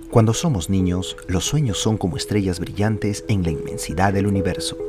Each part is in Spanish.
Cuando somos niños, los sueños son como estrellas brillantes en la inmensidad del universo.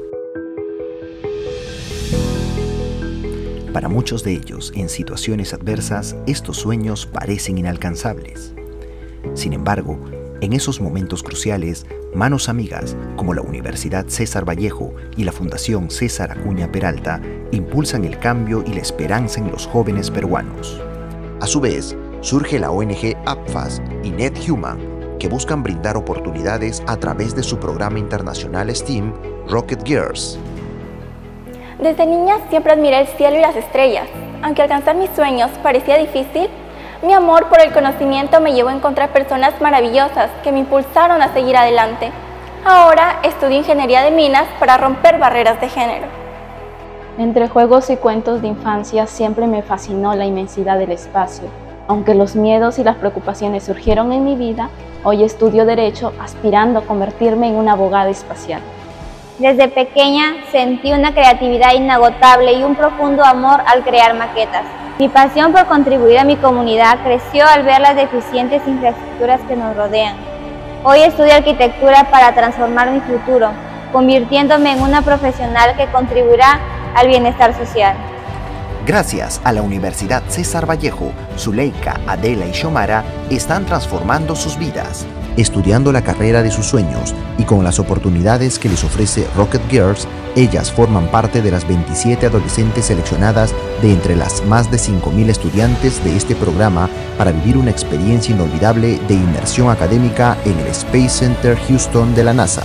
Para muchos de ellos, en situaciones adversas, estos sueños parecen inalcanzables. Sin embargo, en esos momentos cruciales, manos amigas como la Universidad César Vallejo y la Fundación César Acuña Peralta impulsan el cambio y la esperanza en los jóvenes peruanos. A su vez, surge la ONG APFAS y NetHuman, que buscan brindar oportunidades a través de su programa internacional STEAM, Rocket Girls. Desde niña siempre admiré el cielo y las estrellas. Aunque alcanzar mis sueños parecía difícil, mi amor por el conocimiento me llevó a encontrar personas maravillosas que me impulsaron a seguir adelante. Ahora estudio ingeniería de minas para romper barreras de género. Entre juegos y cuentos de infancia siempre me fascinó la inmensidad del espacio. Aunque los miedos y las preocupaciones surgieron en mi vida, hoy estudio Derecho aspirando a convertirme en una abogada espacial. Desde pequeña sentí una creatividad inagotable y un profundo amor al crear maquetas. Mi pasión por contribuir a mi comunidad creció al ver las deficientes infraestructuras que nos rodean. Hoy estudio arquitectura para transformar mi futuro, convirtiéndome en una profesional que contribuirá al bienestar social. Gracias a la Universidad César Vallejo, Zuleika, Adela y Xiomara están transformando sus vidas, estudiando la carrera de sus sueños y con las oportunidades que les ofrece Rocket Girls, ellas forman parte de las 27 adolescentes seleccionadas de entre las más de 5.000 estudiantes de este programa para vivir una experiencia inolvidable de inmersión académica en el Space Center Houston de la NASA.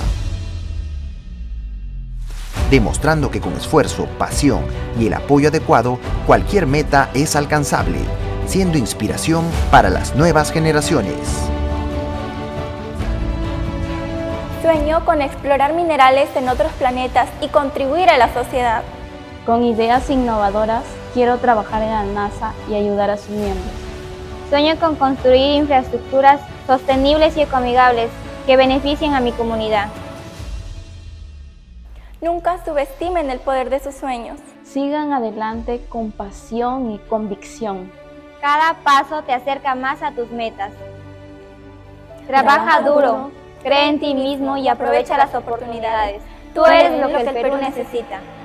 Demostrando que con esfuerzo, pasión y el apoyo adecuado, cualquier meta es alcanzable, siendo inspiración para las nuevas generaciones. Sueño con explorar minerales en otros planetas y contribuir a la sociedad. Con ideas innovadoras, quiero trabajar en la NASA y ayudar a sus miembros. Sueño con construir infraestructuras sostenibles y ecoamigables que beneficien a mi comunidad. Nunca subestimen el poder de sus sueños. Sigan adelante con pasión y convicción. Cada paso te acerca más a tus metas. Trabaja duro, cree en ti mismo y aprovecha las oportunidades. Tú eres lo que el Perú necesita.